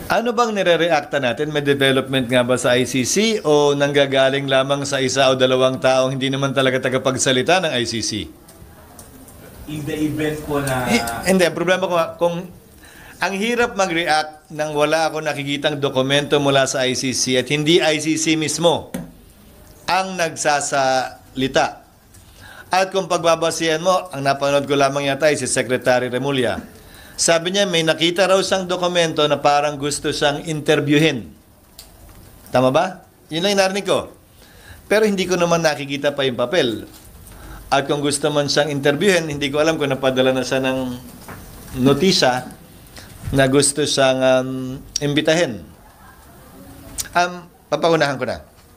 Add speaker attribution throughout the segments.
Speaker 1: Ano bang nire-reacta natin? May development nga ba sa ICC o nanggagaling lamang sa isa o dalawang taong hindi naman talaga tagapagsalita ng ICC?
Speaker 2: In the event po na...
Speaker 1: Hindi, ang problema ko kung ang hirap mag-react nang wala ako nakikitang dokumento mula sa ICC at hindi ICC mismo ang nagsasalita. At kung pagbabasihan mo, ang napanood ko lamang yata ay si Secretary Remulla. Sabi niya may nakita raw siyang dokumento na parang gusto siyang interviewin. Tama ba? Yun lang yung narinig ko. Pero hindi ko naman nakikita pa yung papel. At kung gusto man siyang interviewin, hindi ko alam kung napadala na siya ng notisya na gusto siyang imbitahin. Papaunahan ko na.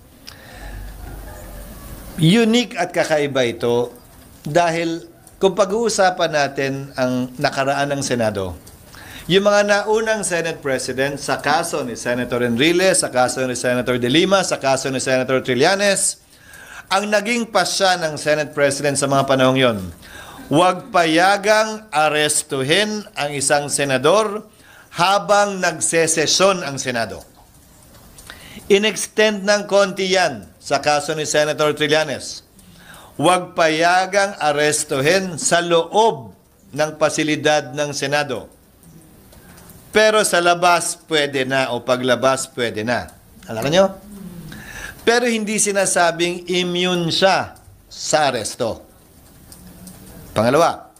Speaker 1: Unique at kakaiba ito dahil kung pag-uusapan natin ang nakaraan ng Senado, yung mga naunang Senate President sa kaso ni Senator Enrile, sa kaso ni Senator De Lima, sa kaso ni Senator Trillanes, ang naging pasya ng Senate President sa mga panahong yon, huwag payagang arestuhin ang isang senador habang nagsesesyon ang Senado. In-extend ng konti yan sa kaso ni Senator Trillanes. Huwag payagang arestuhin sa loob ng pasilidad ng Senado. Pero sa labas, pwede na, o paglabas, pwede na. Alam nyo? Pero hindi sinasabing immune siya sa aresto. Pangalawa,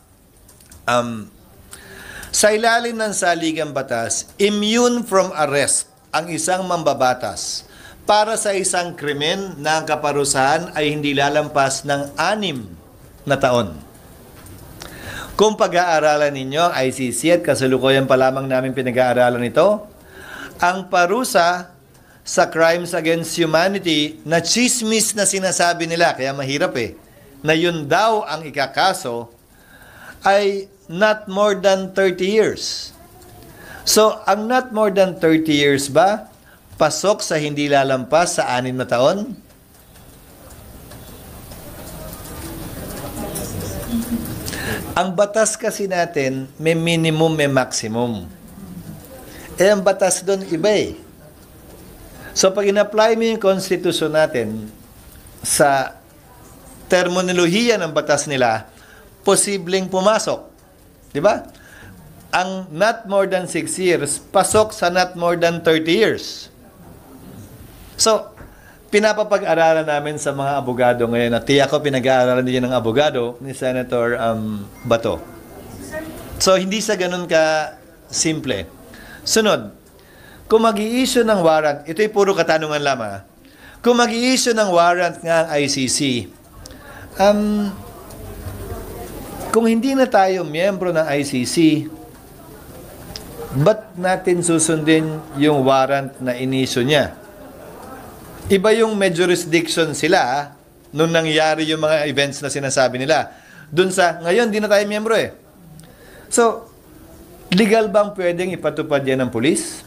Speaker 1: sa ilalim ng saligang batas, immune from arrest ang isang mambabatas para sa isang krimen na ang kaparusahan ay hindi lalampas ng 6 na taon. Kung pag-aaralan ninyo ang ICC at kasalukuyan pa lamang namin pinag-aaralan ito, ang parusa sa crimes against humanity na chismis na sinasabi nila, kaya mahirap na yun daw ang ikakaso, ay not more than 30 years. So, ang not more than 30 years ba, pasok sa hindi lalampas sa 6 na taon? Ang batas kasi natin, may minimum, may maximum. Ang batas doon iba So, pag in-apply mo yung konstitusyon natin sa terminolohiya ng batas nila, posibleng pumasok. Di ba? Ang not more than 6 years, pasok sa not more than 30 years. So, pinapapag-aralan namin sa mga abogado ngayon at tiyak ko pinag-aaralan din ng abogado ni Senator Bato. So, hindi sa ganun ka simple. Sunod, kung mag-i-issue ng warrant, ito'y puro katanungan lamang. Kung mag-i-issue ng warrant nga ang ICC, kung hindi na tayo miyembro ng ICC, ba't natin susundin yung warrant na in-issue niya? Iba yung may jurisdiction sila nung nangyari yung mga events na sinasabi nila. Dun sa, ngayon, di na tayo miyembro So, legal bang pwedeng ipatupad yan ng pulis?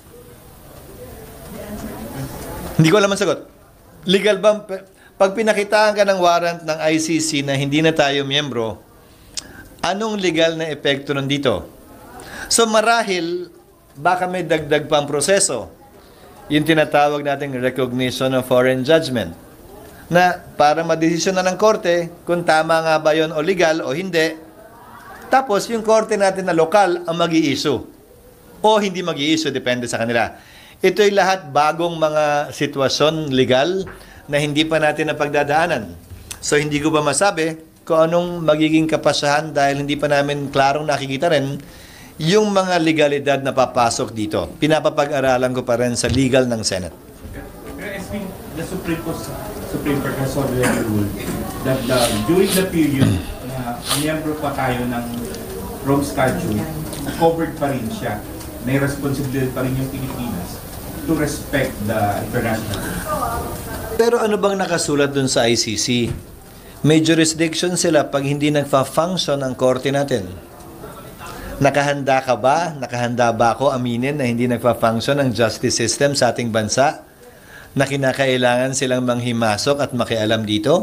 Speaker 1: Hindi ko alam ang sagot. Legal bang, pag pinakitaan ka ng warrant ng ICC na hindi na tayo miyembro, anong legal na epekto nandito? So, marahil, baka may dagdag pang proseso. Yung tinatawag nating recognition of foreign judgment. Na para madesisyon na ng korte kung tama nga ba yun o legal o hindi. Tapos yung korte natin na lokal ang mag-i-issue. O hindi mag-i-issue, depende sa kanila. Ito'y lahat bagong mga sitwasyon legal na hindi pa natin napagdadaanan. So hindi ko ba masabi kung anong magiging kapasahan dahil hindi pa namin klarong nakikita rin yung mga legalidad na papasok dito. Pinapapag-aralan ko pa rin sa legal ng Senate.
Speaker 2: Pero the Supreme Court has already ruled that during the period na miyembro pa tayo ng Rome Statute, covered pa rin siya. May responsibility pa rin yung Pilipinas to respect the international law.
Speaker 1: Pero ano bang nakasulat dun sa ICC? May jurisdiction sila pag hindi nagfa-function ang korte natin. Nakahanda ka ba? Nakahanda ba ako aminin na hindi nagfa-function ang justice system sa ating bansa? Na kinakailangan silang manghimasok at makialam dito?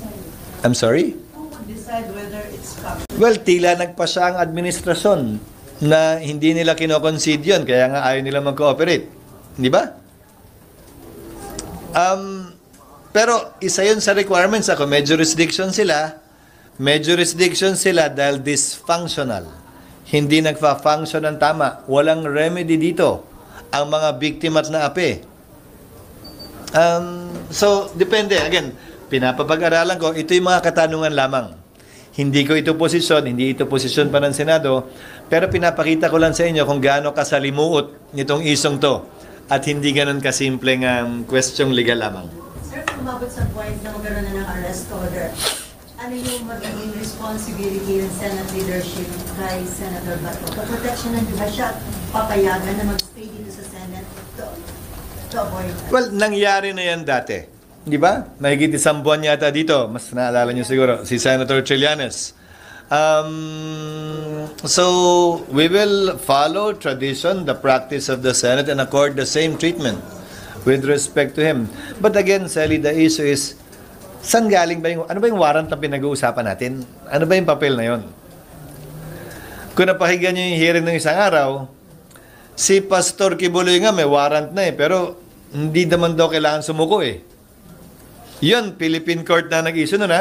Speaker 1: I'm sorry?
Speaker 3: Who would decide whether it's
Speaker 1: Well, tila nagpasa ang administrasyon na hindi nila kinoconcede yun, kaya nga ayaw nila mag-cooperate. Di ba? Pero isa yun sa requirements ako, may jurisdiction sila dahil dysfunctional. Hindi nagfa-function ng tama. Walang remedy dito. Ang mga biktima at naapi. So, depende. Again, pinapapag-aralan ko, ito yung mga katanungan lamang. Hindi ko ito posisyon, hindi ito posisyon pa ng Senado, pero pinapakita ko lang sa inyo kung gaano kasalimuot nitong isong to at hindi ganun kasimpleng questioning legal lamang.
Speaker 3: Sir, kumabot sa point na magkaroon na ng arrest order, ano yung magiging responsibility ng Senate leadership kay Senator Bato? Protection ng ba siya papayagan na mag-stay dito sa Senate to avoid that?
Speaker 1: Well, nangyari na yan dati. Di ba? Mahigit 1 buwan yata dito. Mas naalala nyo siguro, si Senator Trillanes. So, we will follow tradition, the practice of the Senate, and accord the same treatment with respect to him. But again, Sally, the issue is, saan galing ba yung, ano ba yung warrant na pinag-uusapan natin? Ano ba yung papel na yon? Kung napakinggan nyo yung hearing ng isang araw, si Pastor Kibuloy nga may warrant na pero hindi naman daw kailangan sumuko Yun, Philippine Court na nag-issue nun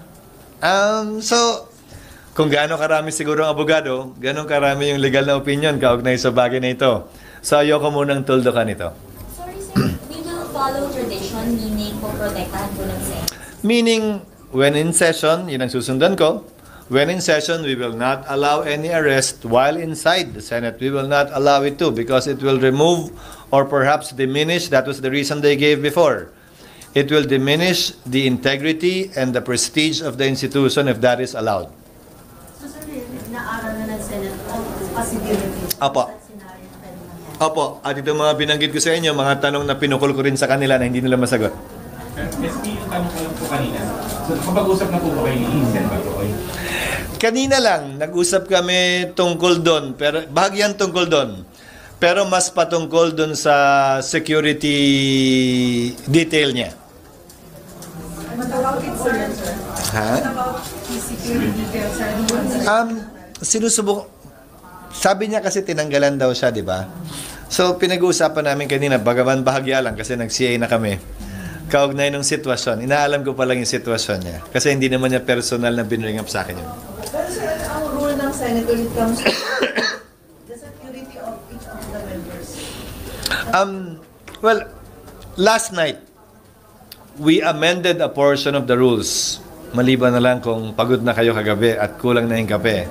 Speaker 1: So, kung gaano karami siguro ang abogado, gaano karami yung legal na opinion kaugnay sa bagay na ito. So, ayoko munang tuldukan ito.
Speaker 4: Sorry sir, we will follow tradition, meaning poprotektahan po ng Senate.
Speaker 1: Meaning, when in session, yun ang susundan ko, when in session, we will not allow any arrest while inside the Senate. We will not allow it to because it will remove or perhaps diminish, that was the reason they gave before. It will diminish the integrity and the prestige of the institution if that is allowed.
Speaker 3: So, sir, naaral na ng Senate all possibilities.
Speaker 1: Apo.
Speaker 3: Sa scenario na pwede mangyari.
Speaker 1: Opo, at itong mga binanggit ko sa inyo, mga tanong na pinukul ko rin sa kanila na hindi nila masagot.
Speaker 2: SP, yung tanong ko lang po kanina. So, kapag-usap na po ba kayo ni Sen Batoy?
Speaker 1: Kanina lang, nag-usap kami tungkol doon, pero bahagyang tungkol doon. Pero mas patungkol doon sa security detail niya.
Speaker 3: What about it, sir?
Speaker 1: Ha?
Speaker 3: What about his security details, sir?
Speaker 1: Sinusubok. Sabi niya kasi tinanggalan daw siya, di ba? So, pinag-uusapan namin kanina, bagaman bahagya lang kasi nag-CA na kami. Kaugnay ng sitwasyon. Inaalam ko pa lang yung sitwasyon niya. Kasi hindi naman niya personal na binring up sa akin yun.
Speaker 5: Pero sir, ang rule ng Senate when it comes to the security of each of the members?
Speaker 1: Well, last night, we amended a portion of the rules. Maliban na lang kung pagod na kayo kagabi at kulang na yung kape.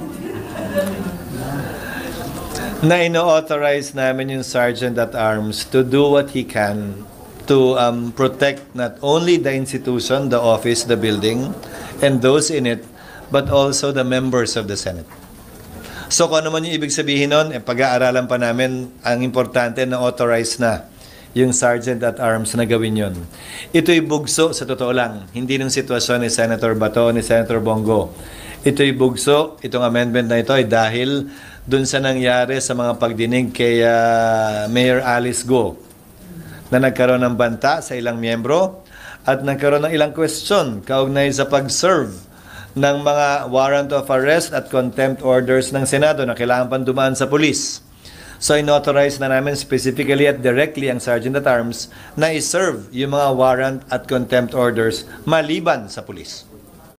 Speaker 1: Na ino-authorize namin yung Sergeant at Arms to do what he can to protect not only the institution, the office, the building, and those in it, but also the members of the Senate. So kung ano man yung ibig sabihin nun, pag-aaralan pa namin, ang importante na authorized na yung Sergeant at Arms na gawin yun. Ito'y bugso, sa totoo lang, hindi ng sitwasyon ni Senator Bato, ni Senator Bongo. Ito'y bugso, itong amendment na ito ay dahil dun sa nangyari sa mga pagdinig kay Mayor Alice Go na nagkaroon ng banta sa ilang miyembro at nagkaroon ng ilang question kaugnay sa pag-serve ng mga warrant of arrest at contempt orders ng Senado na kailangan pang dumaan sa pulis. So, inauthorize na namin specifically at directly ang Sergeant at Arms na i-serve yung mga warrant at contempt orders maliban sa pulis.